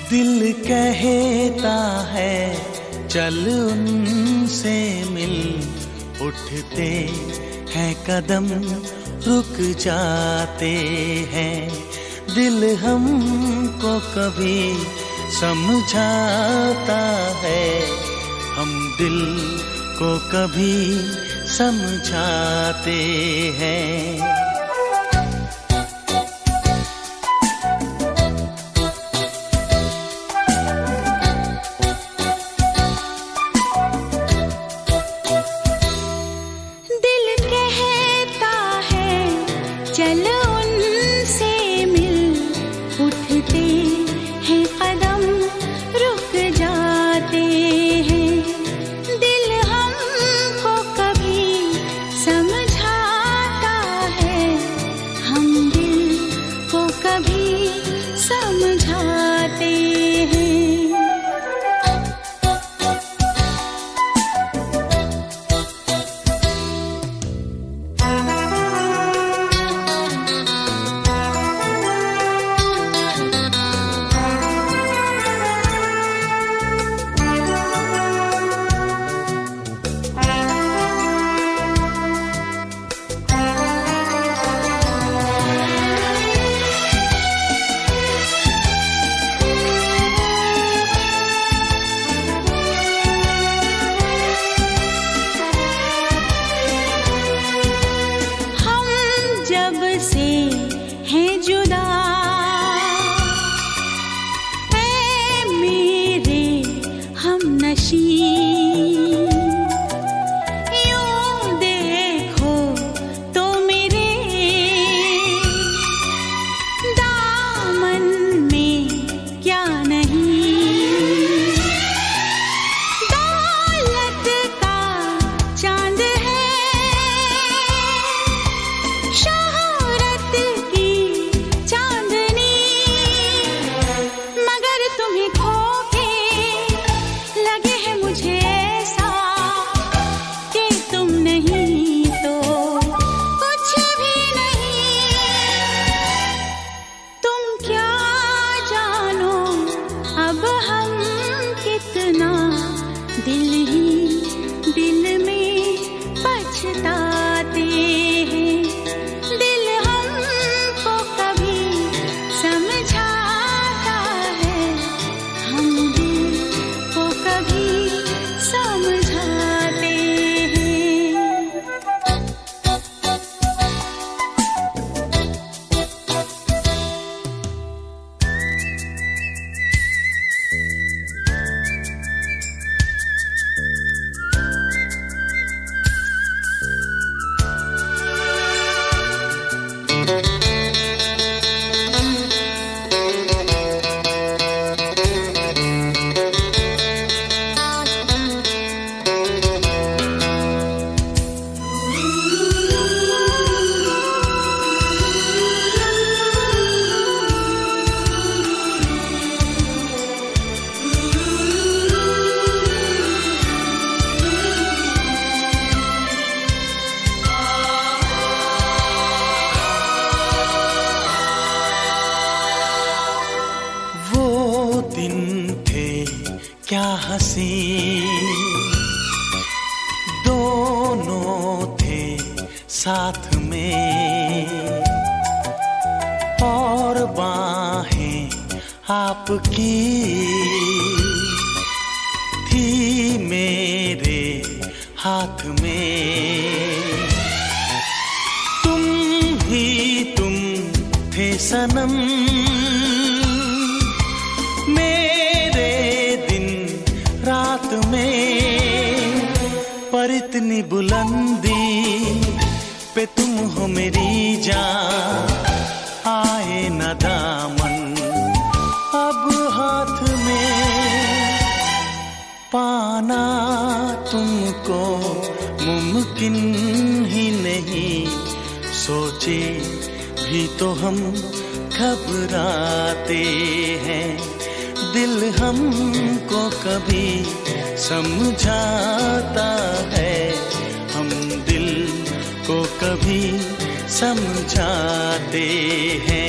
दिल कहता है चल उनसे मिल, उठते हैं कदम रुक जाते हैं। दिल हमको कभी समझाता है, हम दिल को कभी समझाते हैं। क्या हंसी दोनों थे साथ में, और बाहें आपकी थी मेरे हाथ में। तुम ही तुम थे सनम मेरे दिन रात में, पर इतनी बुलंदी पे तुम हो मेरी जान, आए न दामन अब हाथ में, पाना तुमको मुमकिन ही नहीं, सोचे भी तो हम घबराते हैं। दिल हमको कभी समझाता है, हम दिल को कभी समझाते हैं।